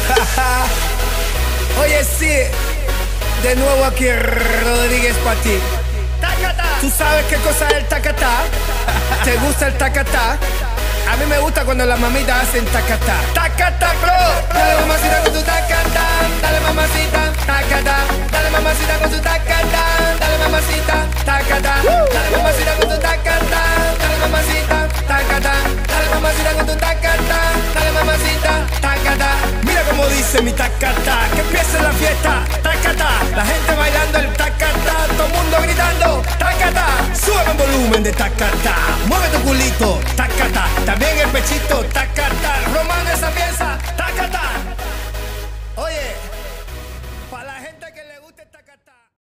Oye, sí, de nuevo aquí Rodríguez para ti. ¿Tú sabes qué cosa es el tacatá? ¿Te gusta el tacatá? A mí me gusta cuando las mamitas hacen tacatá. Tacatá, bro. Dale mamacita con tu tacatá. Dale mamacita, tacatá. Dale mamacita con tu tacatá. Dale mamacita, tacatá. Dale mamacita con tu tacatá. Dale mamacita, tacatá. Dale mamacita con tu tacatá. Dale mamacita, tacatá. Mira cómo dice mi tacatá. Que empiece la fiesta, tacatá. La gente bailando el tacatá. Todo el mundo gritando, tacatá. Sube el volumen de tacatá. Mueve tu culito,